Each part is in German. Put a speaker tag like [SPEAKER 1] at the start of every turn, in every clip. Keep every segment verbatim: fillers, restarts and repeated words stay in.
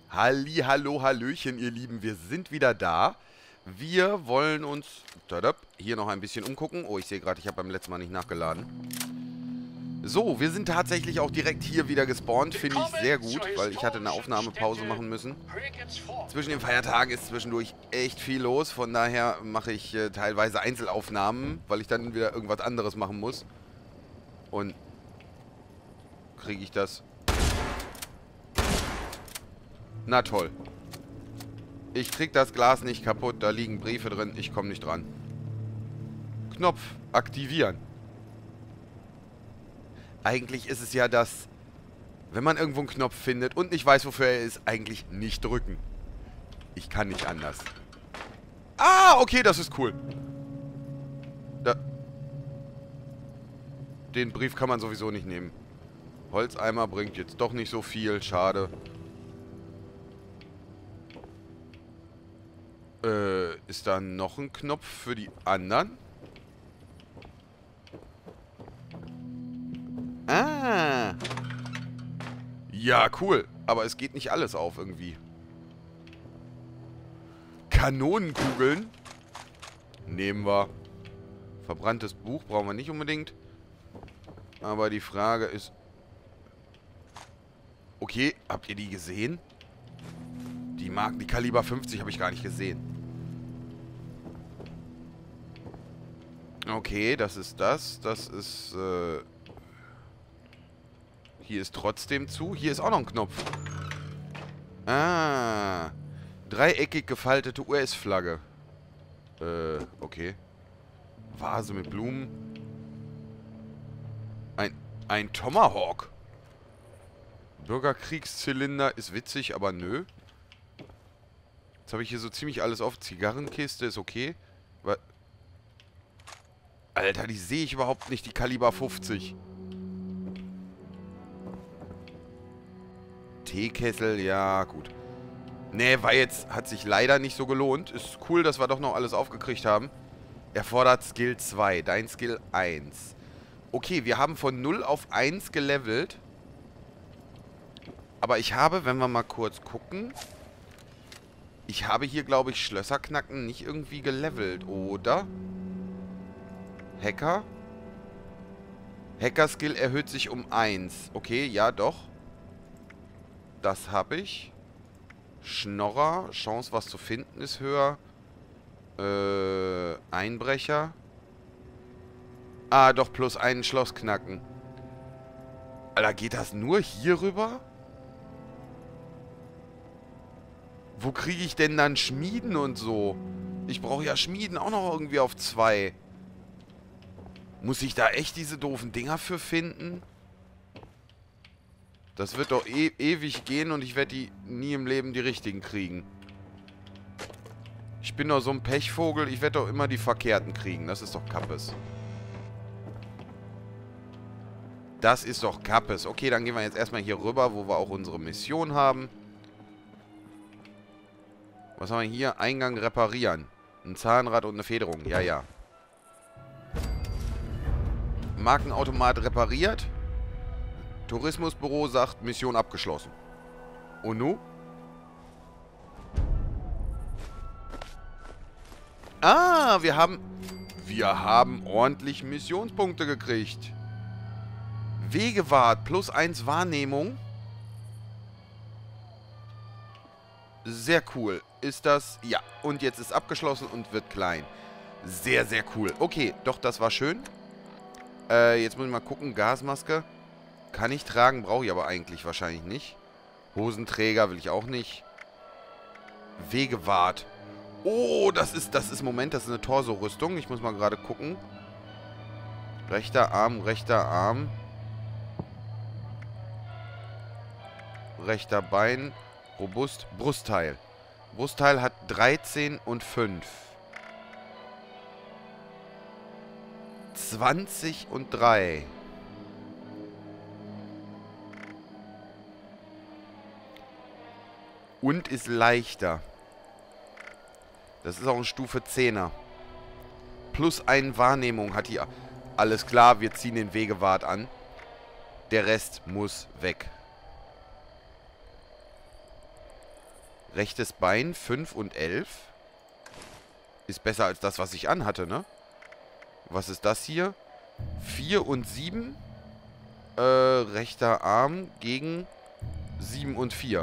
[SPEAKER 1] Halli, hallo, hallöchen, ihr Lieben. Wir sind wieder da. Wir wollen uns tadab, hier noch ein bisschen umgucken. Oh, ich sehe gerade, ich habe beim letzten Mal nicht nachgeladen. So, wir sind tatsächlich auch direkt hier wieder gespawnt. Finde ich sehr gut, weil ich hatte eine Aufnahmepause machen müssen. Zwischen den Feiertagen ist zwischendurch echt viel los. Von daher mache ich äh, teilweise Einzelaufnahmen, weil ich dann wieder irgendwas anderes machen muss. Und kriege ich das... Na toll. Ich krieg das Glas nicht kaputt. Da liegen Briefe drin. Ich komme nicht dran. Knopf. Aktivieren. Eigentlich ist es ja das, wenn man irgendwo einen Knopf findet und nicht weiß, wofür er ist, eigentlich nicht drücken. Ich kann nicht anders. Ah, okay, das ist cool. Da. Den Brief kann man sowieso nicht nehmen. Holzeimer bringt jetzt doch nicht so viel. Schade. Äh, ist da noch ein Knopf für die anderen? Ah. Ja, cool. Aber es geht nicht alles auf irgendwie. Kanonenkugeln. Nehmen wir. Verbranntes Buch brauchen wir nicht unbedingt. Aber die Frage ist... Okay, habt ihr die gesehen? Die Marken, die Kaliber fünfzig habe ich gar nicht gesehen. Okay, das ist das. Das ist, äh... Hier ist trotzdem zu. Hier ist auch noch ein Knopf. Ah. Dreieckig gefaltete U S-Flagge. Äh, okay. Vase mit Blumen. Ein, ein Tomahawk. Bürgerkriegszylinder ist witzig, aber nö. Jetzt habe ich hier so ziemlich alles auf. Zigarrenkiste ist okay. Was? Alter, die sehe ich überhaupt nicht, die Kaliber fünfzig. Teekessel, ja, gut. Nee, war jetzt, hat sich leider nicht so gelohnt. Ist cool, dass wir doch noch alles aufgekriegt haben. Erfordert Skill zwei, dein Skill eins. Okay, wir haben von null auf eins gelevelt. Aber ich habe, wenn wir mal kurz gucken... Ich habe hier, glaube ich, Schlösserknacken nicht irgendwie gelevelt, oder? Hacker? Hacker-Skill erhöht sich um eins. Okay, ja, doch. Das habe ich. Schnorrer. Chance, was zu finden, ist höher. Äh, Einbrecher. Ah, doch, plus einen Schloss knacken. Alter, geht das nur hier rüber? Wo kriege ich denn dann Schmieden und so? Ich brauche ja Schmieden auch noch irgendwie auf zwei. Muss ich da echt diese doofen Dinger für finden? Das wird doch e ewig gehen und ich werde die nie im Leben die richtigen kriegen. Ich bin doch so ein Pechvogel, ich werde doch immer die verkehrten kriegen. Das ist doch Kappes. Das ist doch Kappes. Okay, dann gehen wir jetzt erstmal hier rüber, wo wir auch unsere Mission haben. Was haben wir hier? Eingang reparieren. Ein Zahnrad und eine Federung. Ja, ja. Markenautomat repariert. Tourismusbüro sagt, Mission abgeschlossen. Und nu? Ah, wir haben... Wir haben ordentlich Missionspunkte gekriegt. Wegewart plus eins Wahrnehmung. Sehr cool. Ist das... Ja. Und jetzt ist abgeschlossen und wird klein. Sehr, sehr cool. Okay, doch, das war schön. Äh, jetzt muss ich mal gucken. Gasmaske. Kann ich tragen, brauche ich aber eigentlich wahrscheinlich nicht. Hosenträger will ich auch nicht. Wegewart. Oh, das ist, das ist, Moment, das ist eine Torso-Rüstung. Ich muss mal gerade gucken. Rechter Arm, rechter Arm. Rechter Bein. Robust. Brustteil. Brustteil hat dreizehn und fünf. zwanzig und drei. Und ist leichter. Das ist auch eine Stufe zehner. Plus eine Wahrnehmung hat die... Alles klar, wir ziehen den Wegewart an. Der Rest muss weg. Rechtes Bein, fünf und elf. Ist besser als das, was ich anhatte, ne? Was ist das hier? vier und sieben. Äh, rechter Arm gegen sieben und vier.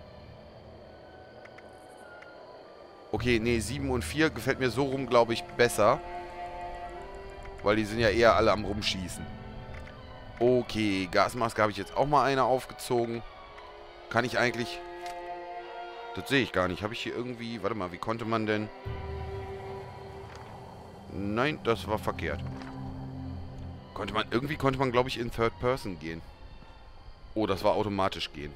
[SPEAKER 1] Okay, nee, sieben und vier gefällt mir so rum, glaube ich, besser. Weil die sind ja eher alle am Rumschießen. Okay, Gasmaske habe ich jetzt auch mal eine aufgezogen. Kann ich eigentlich... Das sehe ich gar nicht. Habe ich hier irgendwie... Warte mal, wie konnte man denn... Nein, das war verkehrt. Konnte man... Irgendwie konnte man, glaube ich, in Third Person gehen. Oh, das war automatisch gehen.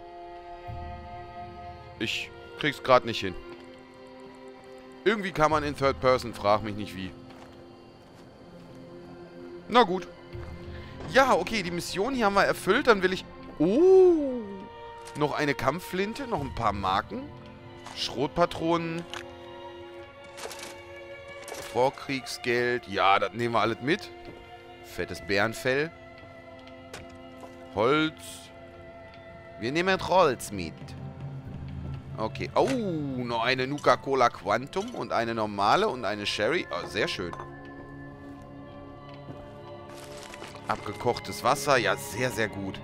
[SPEAKER 1] Ich krieg's gerade nicht hin. Irgendwie kann man in Third Person, frag mich nicht wie. Na gut. Ja, okay, die Mission hier haben wir erfüllt. Dann will ich... Oh! Noch eine Kampfflinte, noch ein paar Marken. Schrotpatronen. Vorkriegsgeld. Ja, das nehmen wir alles mit. Fettes Bärenfell. Holz. Wir nehmen Holz mit. Okay. Oh, noch eine Nuka-Cola Quantum und eine normale und eine Sherry. Oh, sehr schön. Abgekochtes Wasser. Ja, sehr, sehr gut.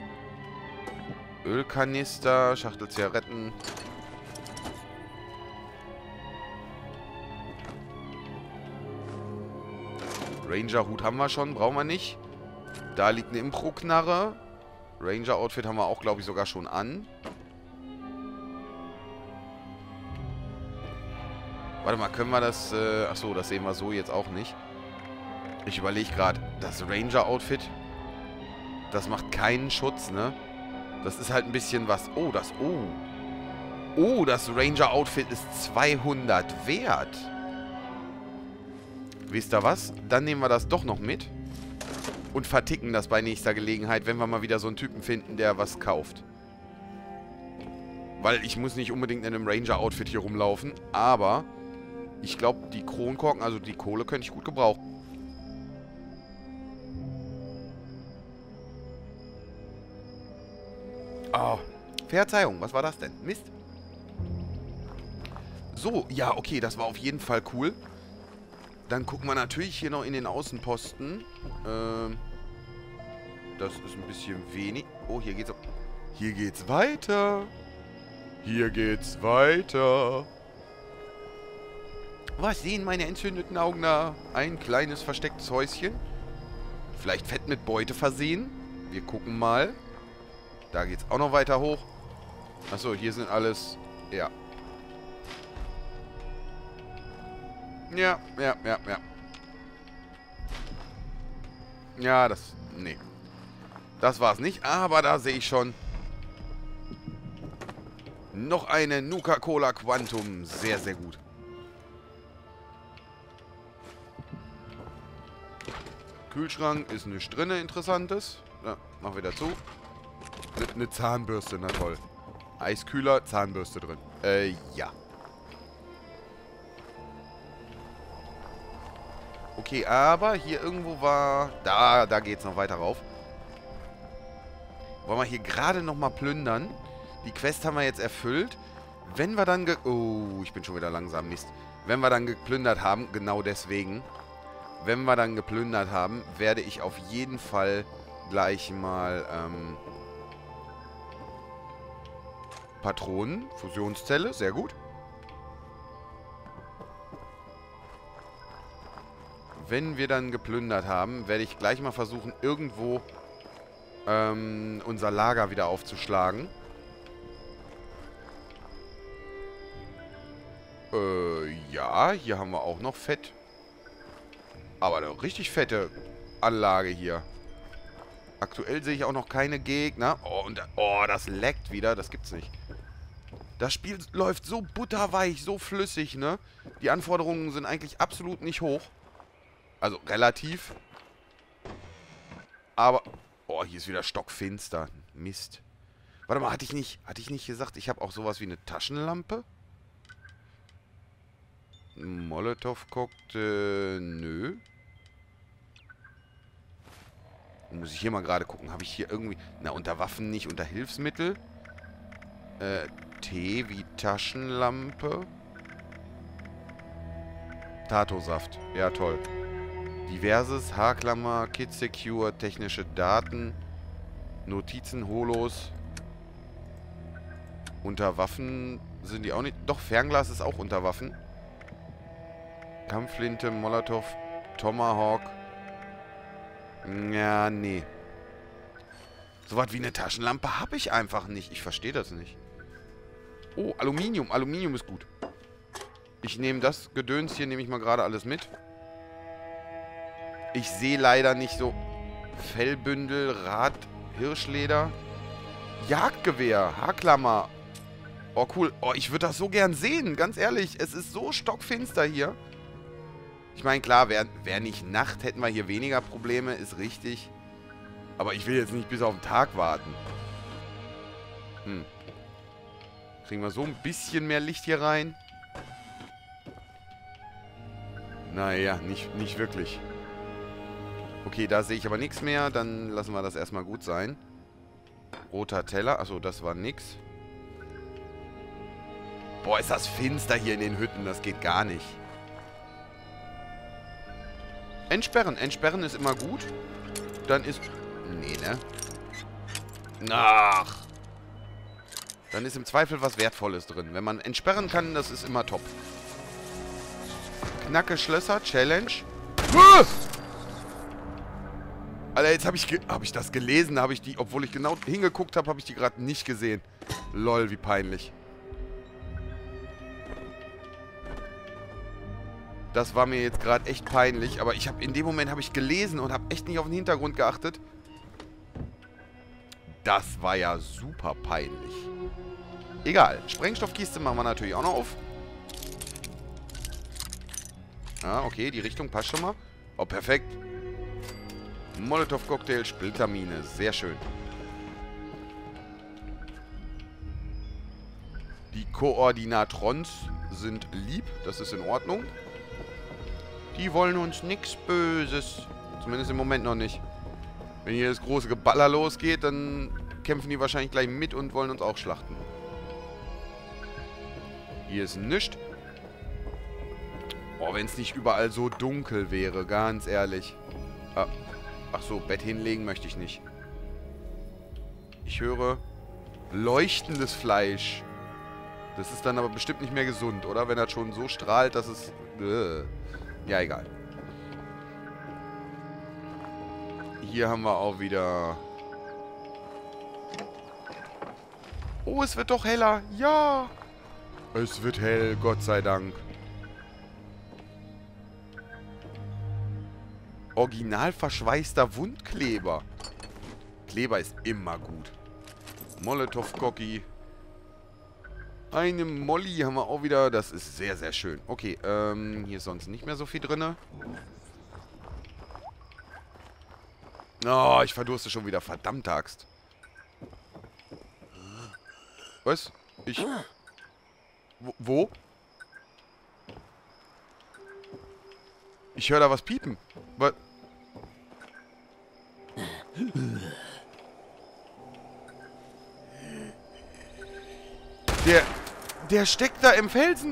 [SPEAKER 1] Ölkanister, Schachtel Zigaretten. Ranger-Hut haben wir schon, brauchen wir nicht. Da liegt eine Impro-Knarre. Ranger-Outfit haben wir auch, glaube ich, sogar schon an. Warte mal, können wir das... Äh, achso, das sehen wir so jetzt auch nicht. Ich überlege gerade, das Ranger-Outfit, das macht keinen Schutz, ne? Das ist halt ein bisschen was... Oh, das... Oh. Oh, das Ranger-Outfit ist zweihundert wert. Wisst ihr was? Dann nehmen wir das doch noch mit. Und verticken das bei nächster Gelegenheit, wenn wir mal wieder so einen Typen finden, der was kauft. Weil ich muss nicht unbedingt in einem Ranger-Outfit hier rumlaufen. Aber ich glaube, die Kronkorken, also die Kohle, könnte ich gut gebrauchen. Oh, Verzeihung, was war das denn? Mist. So, ja, okay, das war auf jeden Fall cool. Dann gucken wir natürlich hier noch in den Außenposten. Ähm, das ist ein bisschen wenig. Oh, hier geht's... Hier geht's weiter. Hier geht's weiter. Was sehen meine entzündeten Augen da? Ein kleines verstecktes Häuschen. Vielleicht fett mit Beute versehen. Wir gucken mal. Da geht's auch noch weiter hoch. Achso, hier sind alles... Ja. Ja, ja, ja, ja. Ja, das... Nee. Das war's nicht, aber da sehe ich schon... Noch eine Nuka-Cola Quantum. Sehr, sehr gut. Kühlschrank ist nichts drin, Interessantes. Ja, mach wieder zu. Eine ne Zahnbürste, na toll. Eiskühler, Zahnbürste drin. Äh, ja. Okay, aber hier irgendwo war... Da, da geht's noch weiter rauf. Wollen wir hier gerade nochmal plündern. Die Quest haben wir jetzt erfüllt. Wenn wir dann... Ge oh, ich bin schon wieder langsam, Mist. Wenn wir dann geplündert haben, genau deswegen... Wenn wir dann geplündert haben, werde ich auf jeden Fall gleich mal ähm, Patronen, Fusionszelle, sehr gut. Wenn wir dann geplündert haben, werde ich gleich mal versuchen, irgendwo ähm, unser Lager wieder aufzuschlagen. Äh, ja, hier haben wir auch noch Fett. Aber eine richtig fette Anlage hier. Aktuell sehe ich auch noch keine Gegner. Oh, und da, oh, das leckt wieder. Das gibt's nicht. Das Spiel läuft so butterweich, so flüssig, ne? Die Anforderungen sind eigentlich absolut nicht hoch. Also relativ. Aber... Oh, hier ist wieder stockfinster. Mist. Warte mal, hatte ich nicht, hatte ich nicht gesagt, ich habe auch sowas wie eine Taschenlampe? Molotow-Cocktail... Nö. Muss ich hier mal gerade gucken. Habe ich hier irgendwie... Na, unter Waffen nicht. Unter Hilfsmittel. Äh, T wie Taschenlampe. Tato-Saft. Ja, toll. Diverses, Haarklammer, Kit Secure, technische Daten, Notizen, Holos. Unter Waffen sind die auch nicht... Doch, Fernglas ist auch unter Waffen. Kampfflinte, Molotow, Tomahawk. Ja, nee. So was wie eine Taschenlampe habe ich einfach nicht. Ich verstehe das nicht. Oh, Aluminium. Aluminium ist gut. Ich nehme das Gedöns hier, nehme ich mal gerade alles mit. Ich sehe leider nicht so... Fellbündel, Rad, Hirschleder. Jagdgewehr, Haarklammer. Oh, cool. Oh, ich würde das so gern sehen, ganz ehrlich. Es ist so stockfinster hier. Ich meine, klar, wäre wär nicht Nacht, hätten wir hier weniger Probleme, ist richtig. Aber ich will jetzt nicht bis auf den Tag warten. Hm. Kriegen wir so ein bisschen mehr Licht hier rein? Naja, nicht, nicht wirklich. Okay, da sehe ich aber nichts mehr. Dann lassen wir das erstmal gut sein. Roter Teller. Achso, das war nix. Boah, ist das finster hier in den Hütten. Das geht gar nicht. Entsperren. Entsperren ist immer gut. Dann ist... Nee, ne? Ach. Dann ist im Zweifel was Wertvolles drin. Wenn man entsperren kann, das ist immer top. Knacke Schlösser. Challenge. Ah! Alter, jetzt habe ich, hab ich das gelesen. Habe ich die... Obwohl ich genau hingeguckt habe, habe ich die gerade nicht gesehen. Lol, wie peinlich. Das war mir jetzt gerade echt peinlich, aber ich habe in dem Moment habe ich gelesen und habe echt nicht auf den Hintergrund geachtet. Das war ja super peinlich. Egal, Sprengstoffkiste machen wir natürlich auch noch auf. Ah, okay, die Richtung passt schon mal. Oh, perfekt. Molotow-Cocktail, Splittermine, sehr schön. Die Koordinatrons sind lieb, das ist in Ordnung. Die wollen uns nichts Böses. Zumindest im Moment noch nicht. Wenn hier das große Geballer losgeht, dann kämpfen die wahrscheinlich gleich mit und wollen uns auch schlachten. Hier ist nichts. Oh, wenn es nicht überall so dunkel wäre, ganz ehrlich. Ah. Ach so, Bett hinlegen möchte ich nicht. Ich höre leuchtendes Fleisch. Das ist dann aber bestimmt nicht mehr gesund, oder? Wenn das schon so strahlt, dass es... Äh. Ja, egal. Hier haben wir auch wieder... Oh, es wird doch heller. Ja! Es wird hell, Gott sei Dank. Original verschweißter Wundkleber. Kleber ist immer gut. Molotow-Cookie. Eine Molly haben wir auch wieder. Das ist sehr, sehr schön. Okay, ähm, hier ist sonst nicht mehr so viel drin. Oh, ich verdurste schon wieder. Verdammte Axt. Was? Ich... Wo? wo? Ich höre da was piepen. Was? Der... Der steckt da im Felsen.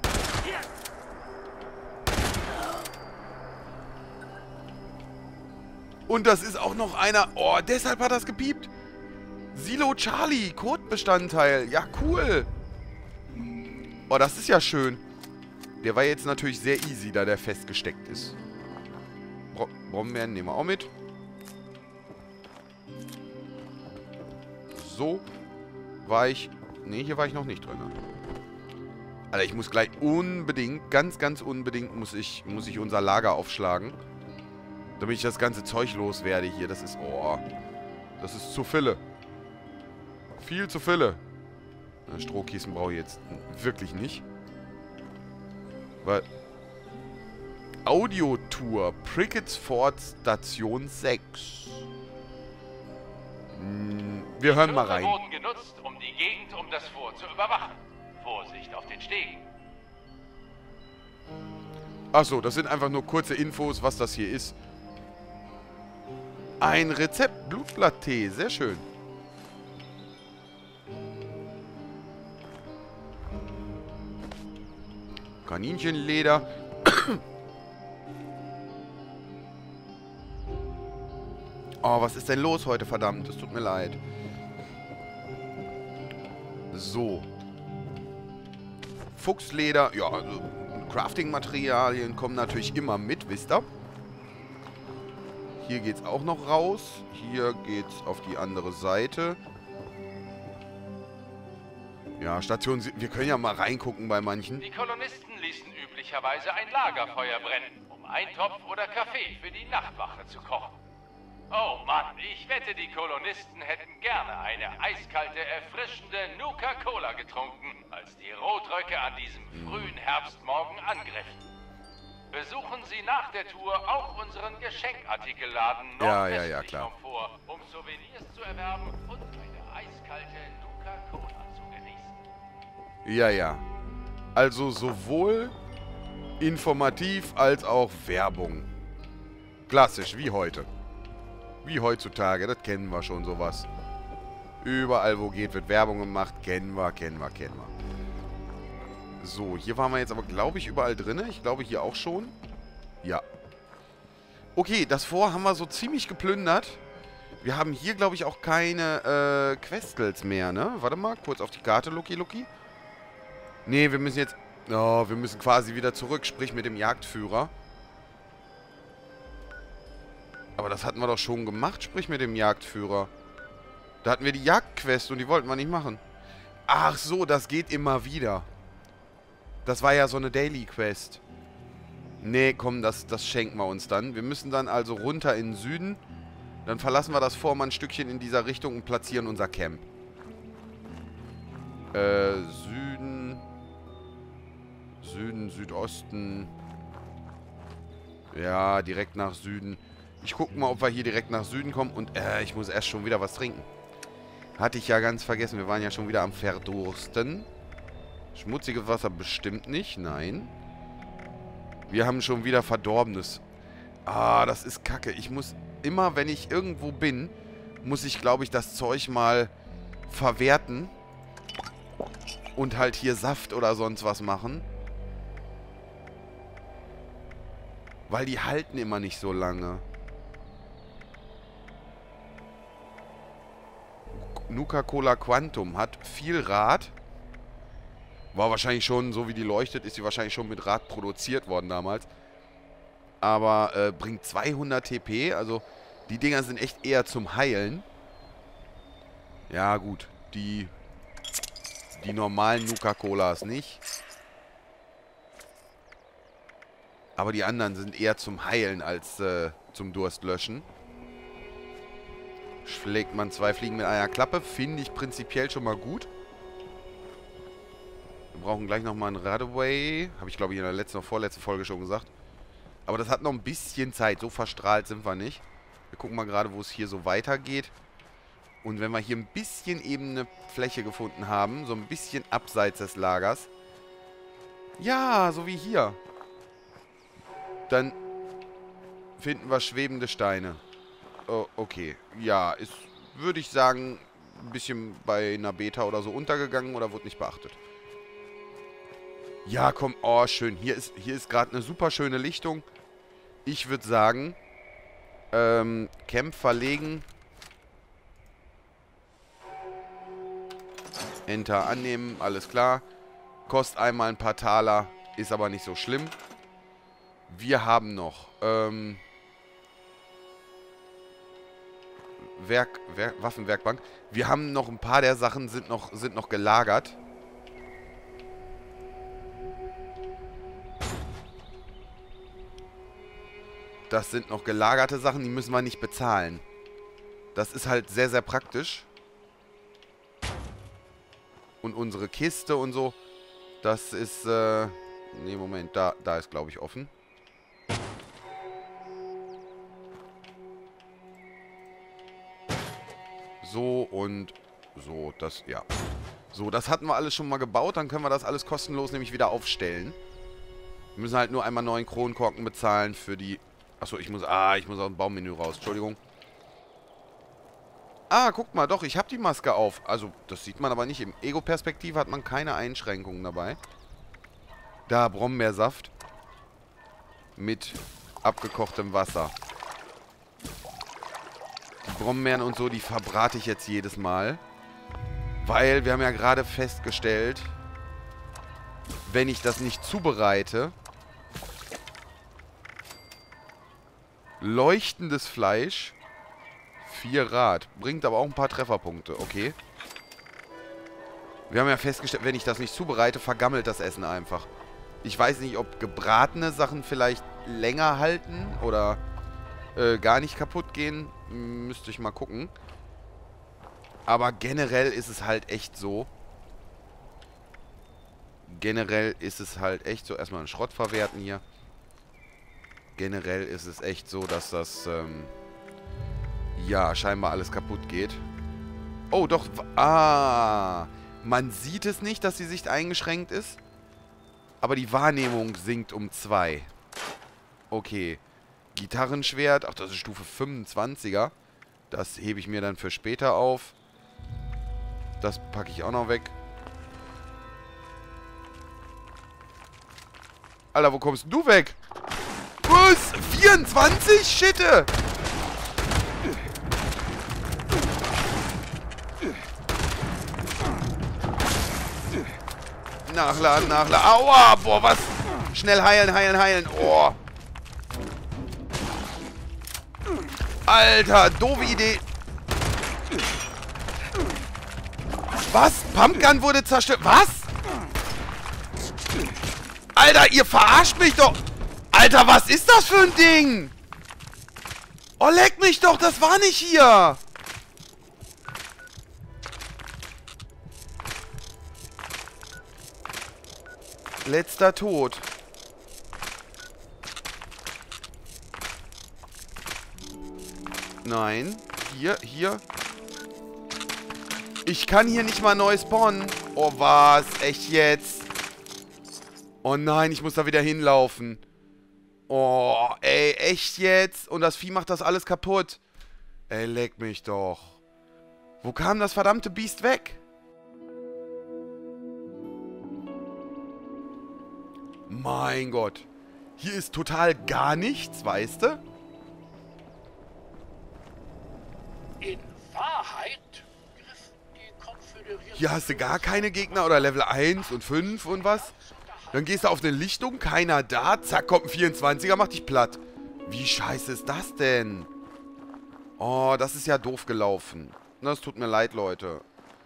[SPEAKER 1] Und das ist auch noch einer... Oh, deshalb hat das gepiept. Silo Charlie, Codebestandteil. Ja, cool. Oh, das ist ja schön. Der war jetzt natürlich sehr easy, da der festgesteckt ist. Bro Brombeeren nehmen wir auch mit. So. War ich... Ne, hier war ich noch nicht drin. Alter, ich muss gleich unbedingt, ganz, ganz unbedingt muss ich, muss ich unser Lager aufschlagen. Damit ich das ganze Zeug loswerde hier. Das ist... Oh. Das ist zu Fülle. Viel zu Fülle. Strohkissen brauche ich jetzt wirklich nicht. Weil... Audiotour. Prickett's Ford Station sechs. Hm, wir hören mal rein.
[SPEAKER 2] Wurden genutzt, um die Gegend um das Fort zu überwachen. Vorsicht auf den Stegen.
[SPEAKER 1] Achso, das sind einfach nur kurze Infos, was das hier ist. Ein Rezept. Blutblatttee. Sehr schön. Kaninchenleder. Oh, was ist denn los heute, verdammt? Es tut mir leid. So. Fuchsleder. Ja, also Crafting-Materialien kommen natürlich immer mit, wisst ihr? Hier geht's auch noch raus. Hier geht's auf die andere Seite. Ja, Station... Wir können ja mal reingucken bei manchen.
[SPEAKER 2] Die Kolonisten ließen üblicherweise ein Lagerfeuer brennen, um Eintopf oder Kaffee für die Nachtwache zu kochen. Oh Mann, ich wette, die Kolonisten hätten gerne eine eiskalte, erfrischende Nuka-Cola getrunken, als die Rotröcke an diesem frühen Herbstmorgen angriffen. Besuchen Sie nach der Tour auch unseren Geschenkartikelladen
[SPEAKER 1] Ja, ja, ja,
[SPEAKER 2] nordwestlich
[SPEAKER 1] klar.
[SPEAKER 2] vom Fort, um Souvenirs zu erwerben und eine eiskalte Nuka-Cola zu genießen.
[SPEAKER 1] Ja, ja. Also sowohl informativ als auch Werbung. Klassisch, wie heute. Wie heutzutage, das kennen wir schon, sowas. Überall, wo geht, wird Werbung gemacht. Kennen wir, kennen wir, kennen wir. So, hier waren wir jetzt aber, glaube ich, überall drin. Ich glaube, hier auch schon. Ja. Okay, das Fort haben wir so ziemlich geplündert. Wir haben hier, glaube ich, auch keine äh, Questels mehr, ne? Warte mal, kurz auf die Karte, Lucky Lucky. Nee, wir müssen jetzt... Oh, wir müssen quasi wieder zurück, sprich mit dem Jagdführer. Aber das hatten wir doch schon gemacht, sprich mit dem Jagdführer. Da hatten wir die Jagdquest und die wollten wir nicht machen. Ach so, das geht immer wieder. Das war ja so eine Daily Quest. Nee, komm, das, das schenken wir uns dann. Wir müssen dann also runter in den Süden. Dann verlassen wir das Fort mal ein Stückchen in dieser Richtung und platzieren unser Camp. Äh, Süden. Süden, Südosten. Ja, direkt nach Süden. Ich gucke mal, ob wir hier direkt nach Süden kommen. Und äh, ich muss erst schon wieder was trinken. Hatte ich ja ganz vergessen. Wir waren ja schon wieder am Verdursten. Schmutziges Wasser bestimmt nicht. Nein. Wir haben schon wieder Verdorbenes. Ah, das ist kacke. Ich muss immer, wenn ich irgendwo bin, muss ich, glaube ich, das Zeug mal verwerten. Und halt hier Saft oder sonst was machen. Weil die halten immer nicht so lange. Nuka-Cola Quantum hat viel Rad. War wahrscheinlich schon, so wie die leuchtet, ist sie wahrscheinlich schon mit Rad produziert worden damals. Aber äh, bringt zweihundert T P. Also die Dinger sind echt eher zum Heilen. Ja gut, die, die normalen Nuka-Colas nicht. Aber die anderen sind eher zum Heilen als äh, zum Durstlöschen. Schlägt man zwei Fliegen mit einer Klappe. Finde ich prinzipiell schon mal gut. Wir brauchen gleich nochmal einen Runaway. Habe ich, glaube ich, in der letzten oder vorletzten Folge schon gesagt. Aber das hat noch ein bisschen Zeit. So verstrahlt sind wir nicht. Wir gucken mal gerade, wo es hier so weitergeht. Und wenn wir hier ein bisschen ebene Fläche gefunden haben, so ein bisschen abseits des Lagers. Ja, so wie hier. Dann finden wir schwebende Steine. Oh, okay. Ja, ist, würde ich sagen, ein bisschen bei einer Beta oder so untergegangen oder wurde nicht beachtet. Ja, komm. Oh, schön. Hier ist, hier ist gerade eine super schöne Lichtung. Ich würde sagen, ähm, Camp verlegen. Enter annehmen, alles klar. Kostet einmal ein paar Taler, ist aber nicht so schlimm. Wir haben noch, ähm... Werk, Werk, Waffenwerkbank. Wir haben noch ein paar der Sachen sind noch, sind noch gelagert. Das sind noch gelagerte Sachen, die müssen wir nicht bezahlen. Das ist halt sehr, sehr praktisch. Und unsere Kiste und so, das ist, äh... Nee, Moment, da, da ist, glaube ich, offen. So und so, das, ja. So, das hatten wir alles schon mal gebaut. Dann können wir das alles kostenlos nämlich wieder aufstellen. Wir müssen halt nur einmal neun Kronkorken bezahlen für die... Achso, ich muss... Ah, ich muss aus dem Baummenü raus. Entschuldigung. Ah, guck mal, doch, ich habe die Maske auf. Also, das sieht man aber nicht. Im Ego-Perspektive hat man keine Einschränkungen dabei. Da, Brombeersaft. Mit abgekochtem Wasser. Die Brombeeren und so, die verbrate ich jetzt jedes Mal. Weil wir haben ja gerade festgestellt, wenn ich das nicht zubereite, leuchtendes Fleisch, vier Rad, bringt aber auch ein paar Trefferpunkte, okay. Wir haben ja festgestellt, wenn ich das nicht zubereite, vergammelt das Essen einfach. Ich weiß nicht, ob gebratene Sachen vielleicht länger halten oder äh, gar nicht kaputt gehen. Müsste ich mal gucken. Aber generell ist es halt echt so. Generell ist es halt echt so. Erstmal einen Schrott verwerten hier. Generell ist es echt so, dass das, ähm, ja, scheinbar alles kaputt geht. Oh, doch. Ah. Man sieht es nicht, dass die Sicht eingeschränkt ist. Aber die Wahrnehmung sinkt um zwei. Okay. Gitarrenschwert. Ach, das ist Stufe fünfundzwanziger. Das hebe ich mir dann für später auf. Das packe ich auch noch weg. Alter, wo kommst du weg? Was? vierundzwanzig? Shitte! Nachladen, nachladen. Aua! Boah, was? Schnell heilen, heilen, heilen. Oh. Alter, doofe Idee. Was? Pumpgun wurde zerstört. Was? Alter, ihr verarscht mich doch. Alter, was ist das für ein Ding? Oh, leck mich doch. Das war nicht hier. Letzter Tod. Nein. Hier, hier. Ich kann hier nicht mal neu spawnen. Oh, was? Echt jetzt? Oh nein, ich muss da wieder hinlaufen. Oh, ey, echt jetzt? Und das Vieh macht das alles kaputt. Ey, leck mich doch. Wo kam das verdammte Biest weg? Mein Gott. Hier ist total gar nichts, weißt du?
[SPEAKER 3] In Wahrheit griffen die Konföderierten...
[SPEAKER 1] Hier hast du gar keine Gegner oder Level eins und fünf und was? Dann gehst du auf eine Lichtung, keiner da, zack, kommt ein vierundzwanziger, macht dich platt. Wie scheiße ist das denn? Oh, das ist ja doof gelaufen. Das tut mir leid, Leute.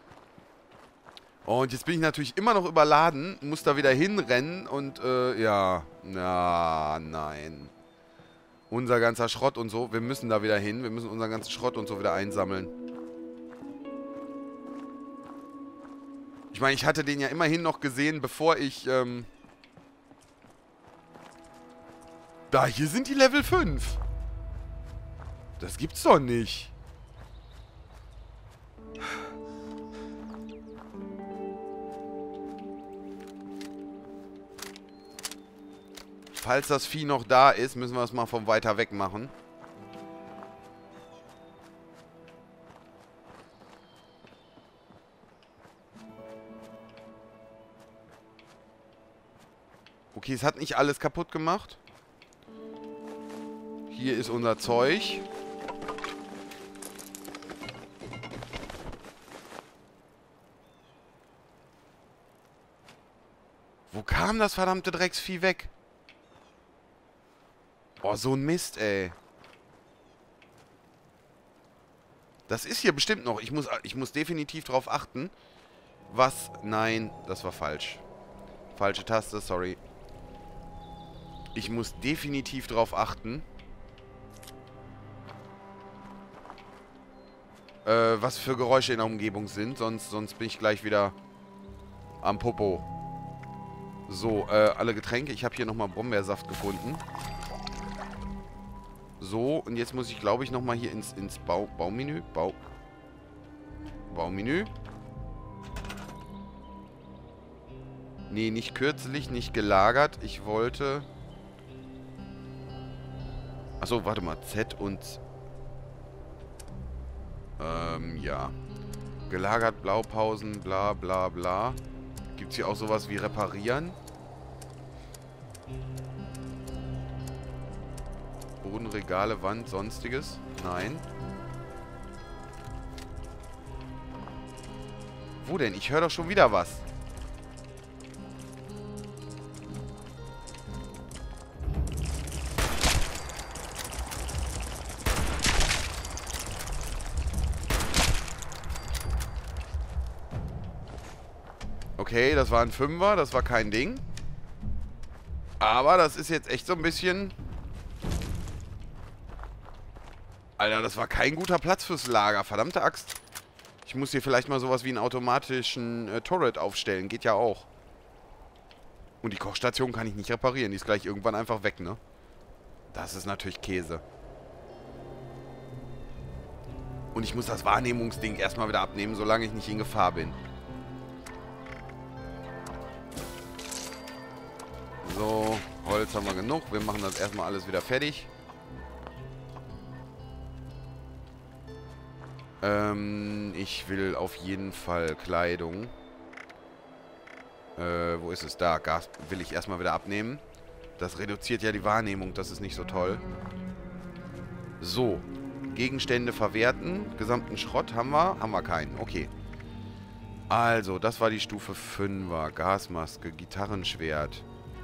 [SPEAKER 1] Und jetzt bin ich natürlich immer noch überladen, muss da wieder hinrennen und, äh, ja, na, nein. Unser ganzer Schrott und so, wir müssen da wieder hin, wir müssen unseren ganzen Schrott und so wieder einsammeln. Ich meine, ich hatte den ja immerhin noch gesehen, bevor ich, ähm... Da, hier sind die Level fünf. Das gibt's doch nicht. Falls das Vieh noch da ist, müssen wir es mal von weiter weg machen. Okay, es hat nicht alles kaputt gemacht. Hier ist unser Zeug. Wo kam das verdammte Drecksvieh weg? Oh, so ein Mist, ey. Das ist hier bestimmt noch. Ich muss, ich muss definitiv drauf achten. Was? Nein, das war falsch. Falsche Taste, sorry. Ich muss definitiv drauf achten. Äh, was für Geräusche in der Umgebung sind. Sonst, sonst bin ich gleich wieder am Popo. So, äh, alle Getränke. Ich habe hier nochmal Brombeersaft gefunden. So, und jetzt muss ich, glaube ich, nochmal hier ins, ins Bau, Baumenü. Bau, Baumenü. Nee, nicht kürzlich, nicht gelagert. Ich wollte... Achso, warte mal. Z und... Ähm, ja. Gelagert, Blaupausen, bla bla bla. Gibt es hier auch sowas wie reparieren? Boden, Regale, Wand, sonstiges? Nein. Wo denn? Ich höre doch schon wieder was. Okay, das war ein Fünfer, das war kein Ding. Aber das ist jetzt echt so ein bisschen... Alter, das war kein guter Platz fürs Lager. Verdammte Axt. Ich muss hier vielleicht mal sowas wie einen automatischen äh, Turret aufstellen. Geht ja auch. Und die Kochstation kann ich nicht reparieren. Die ist gleich irgendwann einfach weg, ne? Das ist natürlich Käse. Und ich muss das Wahrnehmungsding erstmal wieder abnehmen, solange ich nicht in Gefahr bin. So, Holz haben wir genug. Wir machen das erstmal alles wieder fertig. Ähm, ich will auf jeden Fall Kleidung. Äh, wo ist es? Da. Gas will ich erstmal wieder abnehmen. Das reduziert ja die Wahrnehmung. Das ist nicht so toll. So. Gegenstände verwerten. Gesamten Schrott haben wir. Haben wir keinen. Okay. Also, das war die Stufe fünfer. Gasmaske, Gitarrenschwert.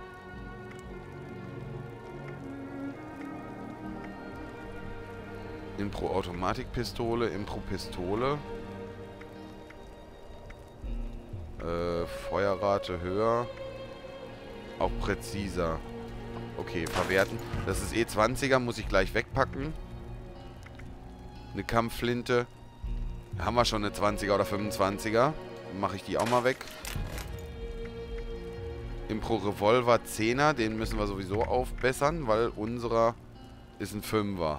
[SPEAKER 1] Impro-Automatikpistole, Impro-Pistole. Äh, Feuerrate höher. Auch präziser. Okay, verwerten. Das ist E zwanziger, muss ich gleich wegpacken. Eine Kampfflinte. Haben wir schon eine zwanziger oder fünfundzwanziger. Dann mache ich die auch mal weg. Impro-Revolver zehner, den müssen wir sowieso aufbessern, weil unserer ist ein fünfer.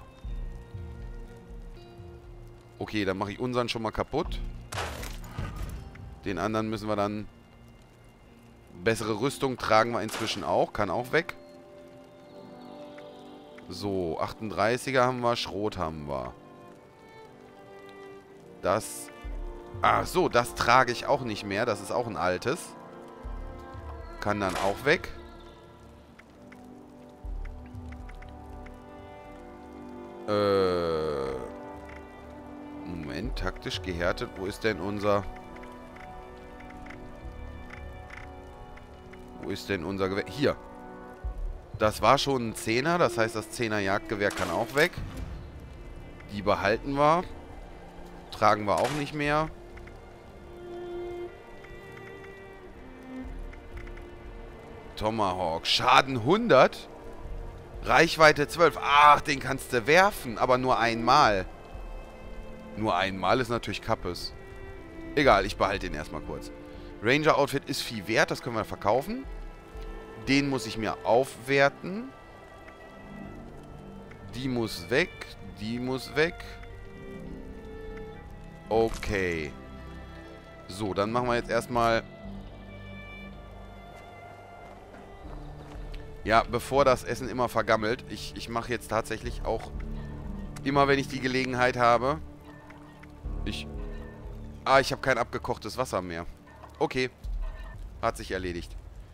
[SPEAKER 1] Okay, dann mache ich unseren schon mal kaputt. Den anderen müssen wir dann... Bessere Rüstung tragen wir inzwischen auch. Kann auch weg. So, achtunddreißiger haben wir. Schrot haben wir. Das... Ach so, das trage ich auch nicht mehr. Das ist auch ein altes. Kann dann auch weg. Äh... Moment, taktisch gehärtet. Wo ist denn unser... Wo ist denn unser Gewehr? Hier. Das war schon ein Zehner. Das heißt, das Zehner Jagdgewehr kann auch weg. Die behalten wir. Tragen wir auch nicht mehr. Tomahawk. Schaden hundert. Reichweite zwölf. Ach, den kannst du werfen. Aber nur einmal. Nur einmal ist natürlich Kappes. Egal, ich behalte den erstmal kurz. Ranger-Outfit ist viel wert. Das können wir verkaufen. Den muss ich mir aufwerten. Die muss weg. Die muss weg. Okay. So, dann machen wir jetzt erstmal... Ja, bevor das Essen immer vergammelt. Ich, ich mache jetzt tatsächlich auch... Immer wenn ich die Gelegenheit habe... Ich... Ah, ich habe kein abgekochtes Wasser mehr. Okay. Hat sich erledigt.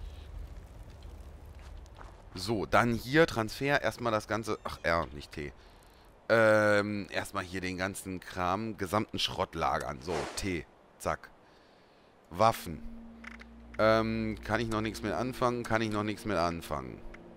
[SPEAKER 1] So, dann hier Transfer. Erstmal das ganze... Ach, R, nicht T. Ähm, erstmal hier den ganzen Kram, gesamten Schrott lagern. So, T. Zack. Waffen. Ähm, kann ich noch nichts mit anfangen? Kann ich noch nichts mit anfangen.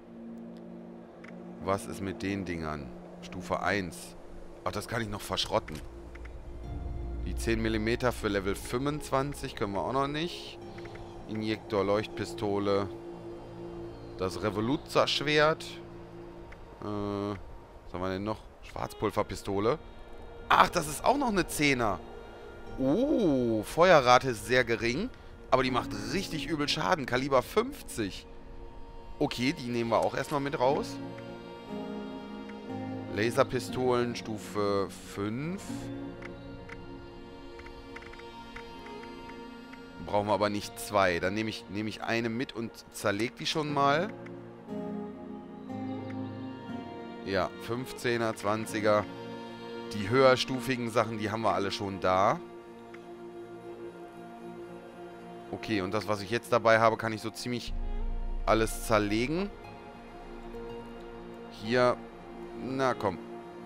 [SPEAKER 1] Was ist mit den Dingern? Stufe eins. Ach, das kann ich noch verschrotten. Die zehn Millimeter für Level fünfundzwanzig können wir auch noch nicht. Injektor, Leuchtpistole. Das Revoluzzer-Schwert. Äh, was haben wir denn noch? Schwarzpulverpistole. Ach, das ist auch noch eine Zehner. Oh, Feuerrate ist sehr gering. Aber die macht richtig übel Schaden. Kaliber fünfzig. Okay, die nehmen wir auch erstmal mit raus. Laserpistolen, Stufe fünf. Brauchen wir aber nicht zwei. Dann nehme ich, nehme ich eine mit und zerlege die schon mal. Ja, fünfzehner, zwanziger. Die höherstufigen Sachen, die haben wir alle schon da. Okay, und das, was ich jetzt dabei habe, kann ich so ziemlich alles zerlegen. Hier... Na, komm.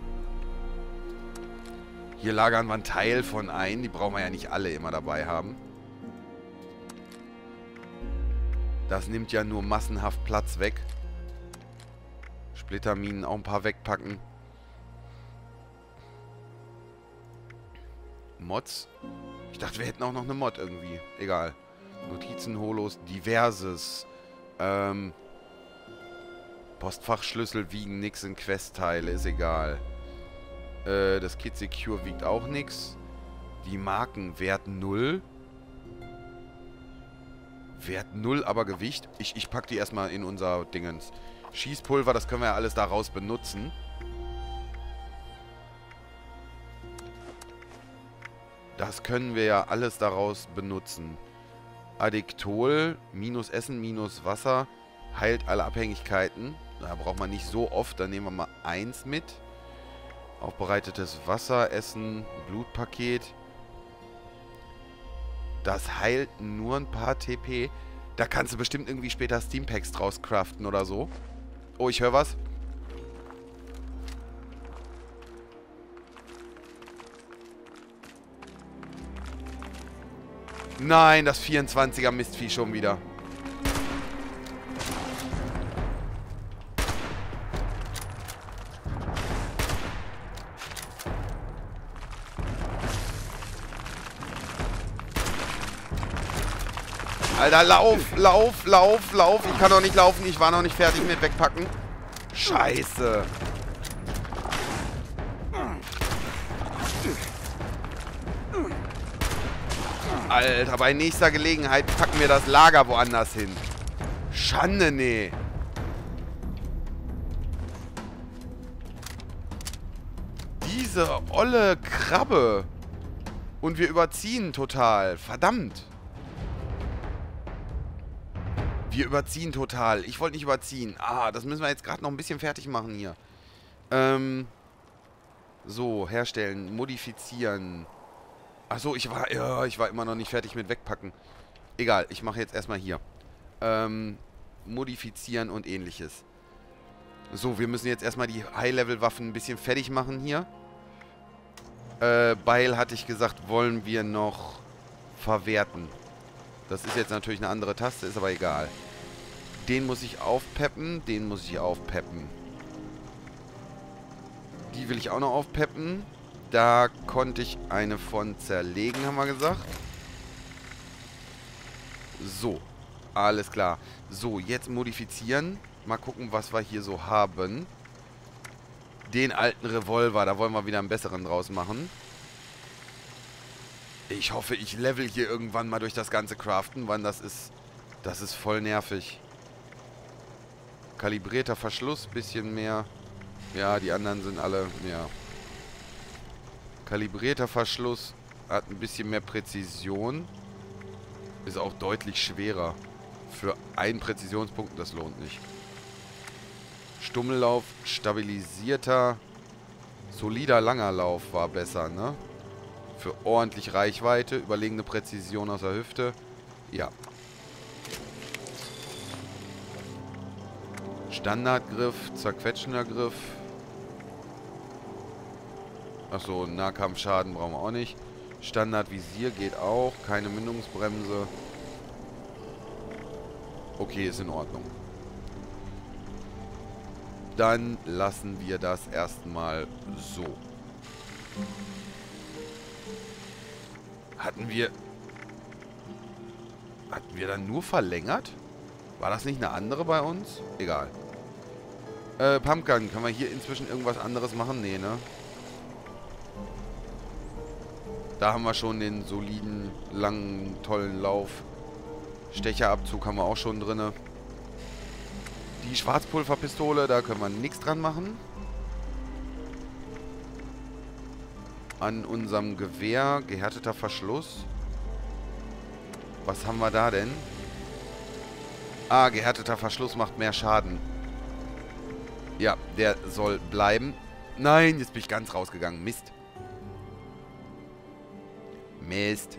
[SPEAKER 1] Hier lagern wir einen Teil von ein. Die brauchen wir ja nicht alle immer dabei haben. Das nimmt ja nur massenhaft Platz weg. Splitterminen auch ein paar wegpacken. Mods. Ich dachte, wir hätten auch noch eine Mod irgendwie. Egal. Notizen, Holos, diverses. Ähm... Postfachschlüssel wiegen nix in Questteile, ist egal. Äh, das Kit Secure wiegt auch nix. Die Marken Wert null. Wert null, aber Gewicht. Ich, ich pack die erstmal in unser Dingens. Schießpulver, das können wir ja alles daraus benutzen. Das können wir ja alles daraus benutzen. Addiktol, minus Essen, minus Wasser, heilt alle Abhängigkeiten. Da braucht man nicht so oft, dann nehmen wir mal eins mit. Aufbereitetes Wasser, Essen, Blutpaket. Das heilt nur ein paar T P. Da kannst du bestimmt irgendwie später Steampacks draus craften oder so. Oh, ich höre was. Nein, das vierundzwanziger Mistvieh schon wieder. Alter, lauf, lauf, lauf, lauf. Ich kann doch nicht laufen. Ich war noch nicht fertig mit wegpacken. Scheiße. Alter, bei nächster Gelegenheit packen wir das Lager woanders hin. Schande, nee. Diese olle Krabbe. Und wir überziehen total. Verdammt. Wir überziehen total. Ich wollte nicht überziehen. Ah, das müssen wir jetzt gerade noch ein bisschen fertig machen hier. Ähm. So, herstellen, modifizieren. Achso, ich war, ja, ich war immer noch nicht fertig mit wegpacken. Egal, ich mache jetzt erstmal hier. Ähm, modifizieren und ähnliches. So, wir müssen jetzt erstmal die High-Level-Waffen ein bisschen fertig machen hier. Äh, Beil hatte ich gesagt, wollen wir noch verwerten. Das ist jetzt natürlich eine andere Taste, ist aber egal. Den muss ich aufpeppen, den muss ich aufpeppen. Die will ich auch noch aufpeppen. Da konnte ich eine von zerlegen, haben wir gesagt. So, alles klar. So, jetzt modifizieren. Mal gucken, was wir hier so haben. Den alten Revolver, da wollen wir wieder einen besseren draus machen. Ich hoffe, ich level hier irgendwann mal durch das ganze Craften, weil das ist, das ist voll nervig. Kalibrierter Verschluss, bisschen mehr. Ja, die anderen sind alle, ja. Kalibrierter Verschluss hat ein bisschen mehr Präzision. Ist auch deutlich schwerer. Für einen Präzisionspunkt, das lohnt nicht. Stummellauf, stabilisierter, solider langer Lauf war besser, ne? Für ordentlich Reichweite, überlegene Präzision aus der Hüfte. Ja. Standardgriff, zerquetschender Griff. Achso, Nahkampfschaden brauchen wir auch nicht. Standardvisier geht auch. Keine Mündungsbremse. Okay, ist in Ordnung. Dann lassen wir das erstmal so. Hatten wir... Hatten wir dann nur verlängert? War das nicht eine andere bei uns? Egal. Äh, Pumpgun. Kann man hier inzwischen irgendwas anderes machen? Nee, ne? Da haben wir schon den soliden, langen, tollen Lauf. Stecherabzug haben wir auch schon drin. Die Schwarzpulverpistole, da können wir nichts dran machen. An unserem Gewehr, gehärteter Verschluss. Was haben wir da denn? Ah, gehärteter Verschluss macht mehr Schaden. Ja, der soll bleiben. Nein, jetzt bin ich ganz rausgegangen. Mist. Mist.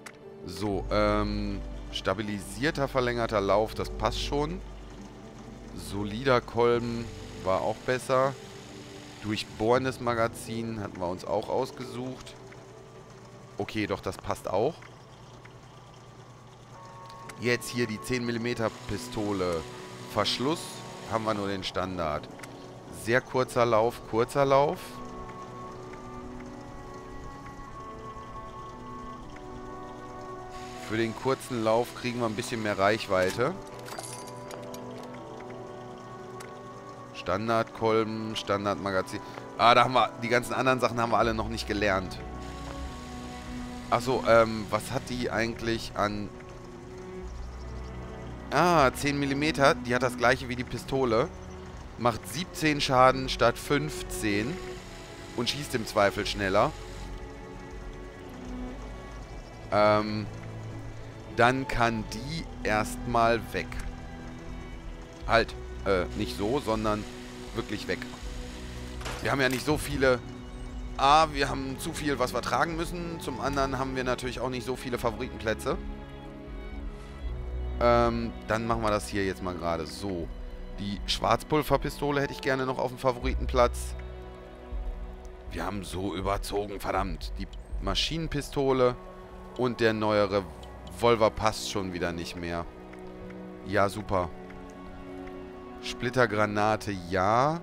[SPEAKER 1] So, ähm... stabilisierter, verlängerter Lauf, das passt schon. Solider Kolben war auch besser. Durchbohrendes Magazin hatten wir uns auch ausgesucht. Okay, doch, das passt auch. Jetzt hier die zehn Millimeter Pistole. Verschluss haben wir nur den Standard. Sehr kurzer Lauf, kurzer Lauf. Für den kurzen Lauf kriegen wir ein bisschen mehr Reichweite. Standardkolben, Standardmagazin. Ah, da haben wir, die ganzen anderen Sachen haben wir alle noch nicht gelernt. Achso, ähm, was hat die eigentlich an... Ah, zehn Millimeter, die hat das gleiche wie die Pistole. Macht siebzehn Schaden statt fünfzehn. Und schießt im Zweifel schneller. Ähm, dann kann die erstmal weg. Halt, äh, nicht so, sondern wirklich weg. Wir haben ja nicht so viele... A, wir haben zu viel, was wir tragen müssen. Zum anderen haben wir natürlich auch nicht so viele Favoritenplätze. Ähm, dann machen wir das hier jetzt mal gerade so. Die Schwarzpulverpistole hätte ich gerne noch auf dem Favoritenplatz. Wir haben so überzogen, verdammt. Die Maschinenpistole und der neuere Revolver passt schon wieder nicht mehr. Ja, super. Splittergranate, ja.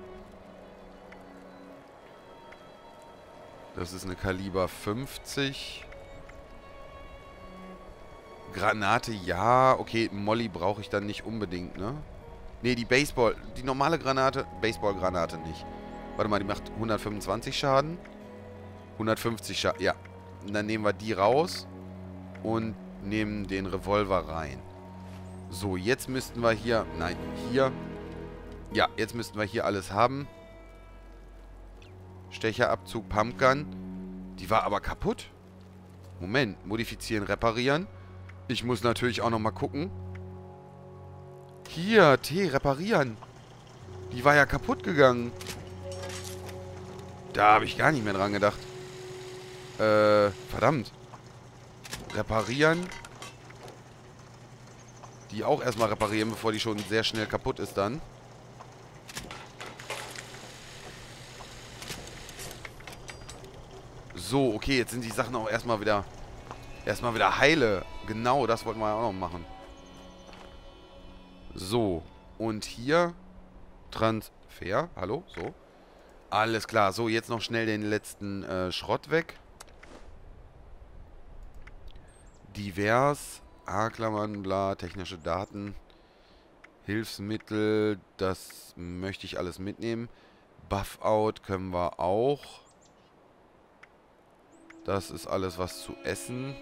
[SPEAKER 1] Das ist eine Kaliber fünfzig. Granate, ja. Okay, Molly brauche ich dann nicht unbedingt, ne? Ne, die Baseball, die normale Granate, Baseballgranate nicht. Warte mal, die macht hundertfünfundzwanzig Schaden. hundertfünfzig Schaden, ja. Und dann nehmen wir die raus und nehmen den Revolver rein. So, jetzt müssten wir hier, nein, hier. Ja, jetzt müssten wir hier alles haben. Stecherabzug, Pumpgun. Die war aber kaputt. Moment, modifizieren, reparieren. Ich muss natürlich auch nochmal gucken. Hier, T, reparieren. Die war ja kaputt gegangen. Da habe ich gar nicht mehr dran gedacht. Äh, verdammt. Reparieren. Die auch erstmal reparieren, bevor die schon sehr schnell kaputt ist dann. So, okay, jetzt sind die Sachen auch erstmal wieder... Erstmal wieder heile. Genau, das wollten wir ja auch noch machen. So, und hier... Transfer, hallo, so. Alles klar, so, jetzt noch schnell den letzten äh, Schrott weg. Divers, A-Klammern, bla, technische Daten, Hilfsmittel, das möchte ich alles mitnehmen. Buff-Out können wir auch. Das ist alles was zu essen.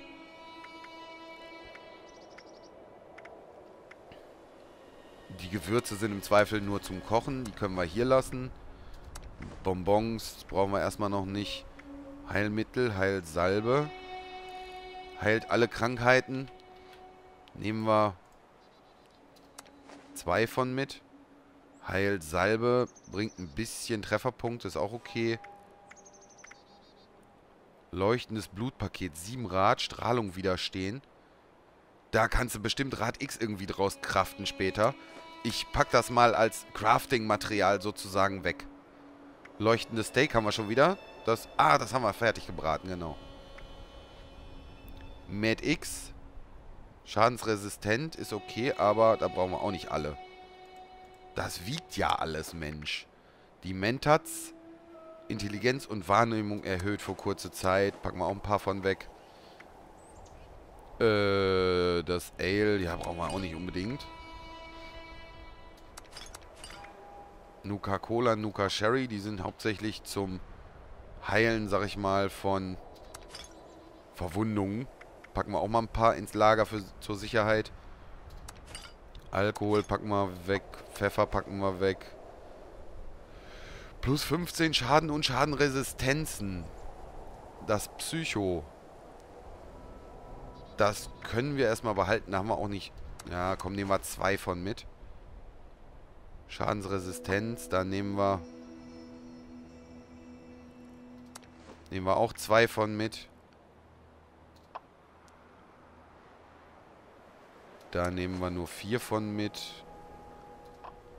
[SPEAKER 1] Die Gewürze sind im Zweifel nur zum Kochen, die können wir hier lassen. Bonbons brauchen wir erstmal noch nicht. Heilmittel, Heilsalbe. Heilt alle Krankheiten. Nehmen wir zwei von mit. Heilsalbe bringt ein bisschen Trefferpunkt, ist auch okay. Leuchtendes Blutpaket, sieben Rad, Strahlung widerstehen. Da kannst du bestimmt Rad X irgendwie draus craften später. Ich pack das mal als Crafting-Material sozusagen weg. Leuchtendes Steak haben wir schon wieder. Das, ah, das haben wir fertig gebraten, genau. Med X. Schadensresistent ist okay, aber da brauchen wir auch nicht alle. Das wiegt ja alles, Mensch. Die Mentats. Intelligenz und Wahrnehmung erhöht für kurze Zeit. Packen wir auch ein paar von weg. Äh, das Ale, ja, brauchen wir auch nicht unbedingt. Nuka Cola, Nuka Sherry, die sind hauptsächlich zum Heilen, sag ich mal, von Verwundungen. Packen wir auch mal ein paar ins Lager für, zur Sicherheit. Alkohol packen wir weg. Pfeffer packen wir weg. Plus fünfzehn Schaden und Schadenresistenzen. Das Psycho. Das können wir erstmal behalten. Da haben wir auch nicht... Ja, komm, nehmen wir zwei von mit. Schadensresistenz, da nehmen wir... Nehmen wir auch zwei von mit. Da nehmen wir nur vier von mit.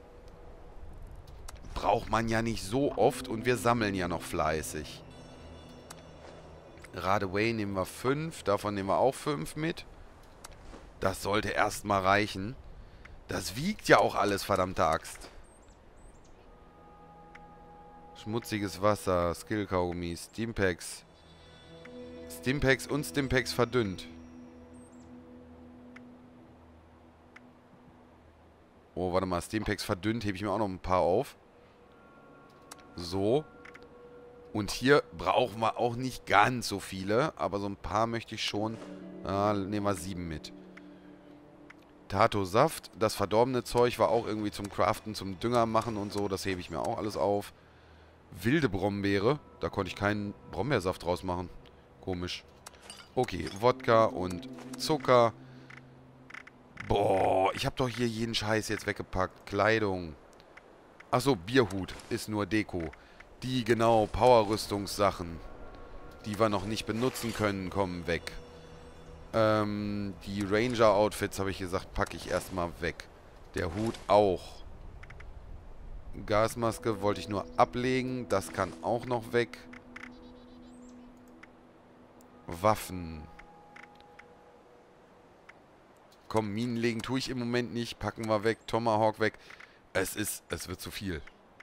[SPEAKER 1] braucht man ja nicht so oft und wir sammeln ja noch fleißig. Radaway nehmen wir fünf, davon nehmen wir auch fünf mit. Das sollte erstmal reichen. Das wiegt ja auch alles, verdammte Axt. Schmutziges Wasser, Skill-Kaugummi, Stimpaks. Stimpaks und Stimpaks verdünnt. Oh, warte mal, Stimpaks verdünnt, hebe ich mir auch noch ein paar auf. So. Und hier brauchen wir auch nicht ganz so viele, aber so ein paar möchte ich schon. Ah, nehmen wir sieben mit. Tato-Saft, das verdorbene Zeug war auch irgendwie zum Craften, zum Dünger machen und so. Das hebe ich mir auch alles auf. Wilde Brombeere, da konnte ich keinen Brombeersaft draus machen. Komisch. Okay, Wodka und Zucker. Boah, ich habe doch hier jeden Scheiß jetzt weggepackt. Kleidung. Achso, Bierhut ist nur Deko. Die, genau, Power-Rüstungssachen, die wir noch nicht benutzen können, kommen weg. Ähm, die Ranger-Outfits, habe ich gesagt, packe ich erstmal weg. Der Hut auch. Gasmaske wollte ich nur ablegen. Das kann auch noch weg. Waffen. Komm, Minen legen tue ich im Moment nicht. Packen wir weg. Tomahawk weg. Es ist, es wird zu viel.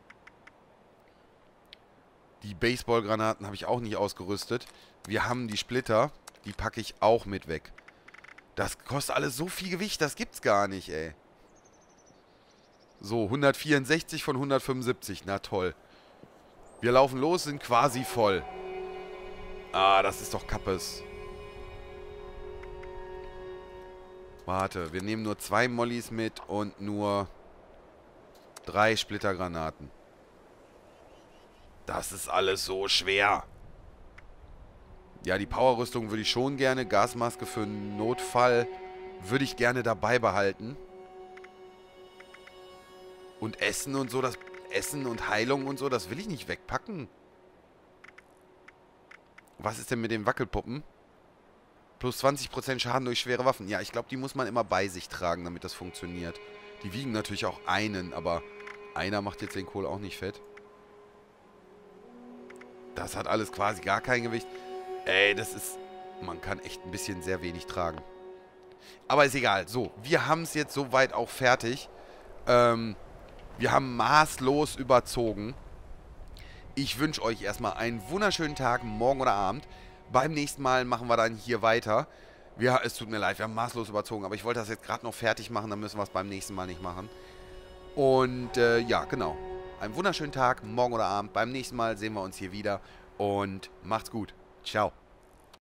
[SPEAKER 1] Die Baseballgranaten habe ich auch nicht ausgerüstet. Wir haben die Splitter. Die packe ich auch mit weg. Das kostet alles so viel Gewicht. Das gibt's gar nicht, ey. So, hundertvierundsechzig von hundertfünfundsiebzig. Na toll. Wir laufen los, sind quasi voll. Ah, das ist doch Kappes. Warte, wir nehmen nur zwei Mollys mit und nur drei Splittergranaten. Das ist alles so schwer. Ja, die Powerrüstung würde ich schon gerne. Gasmaske für einen Notfall würde ich gerne dabei behalten. Und Essen und so, das Essen und Heilung und so, das will ich nicht wegpacken. Was ist denn mit den Wackelpuppen? Plus zwanzig Prozent Schaden durch schwere Waffen. Ja, ich glaube, die muss man immer bei sich tragen, damit das funktioniert. Die wiegen natürlich auch einen, aber einer macht jetzt den Kohl auch nicht fett. Das hat alles quasi gar kein Gewicht. Ey, das ist... Man kann echt ein bisschen sehr wenig tragen. Aber ist egal. So, wir haben es jetzt soweit auch fertig. Ähm, wir haben maßlos überzogen. Ich wünsche euch erstmal einen wunderschönen Tag, morgen oder Abend. Beim nächsten Mal machen wir dann hier weiter. Wir, es tut mir leid, wir haben maßlos überzogen. Aber ich wollte das jetzt gerade noch fertig machen, dann müssen wir es beim nächsten Mal nicht machen. Und äh, ja, genau. Einen wunderschönen Tag, morgen oder Abend. Beim nächsten Mal sehen wir uns hier wieder. Und macht's gut. Ciao.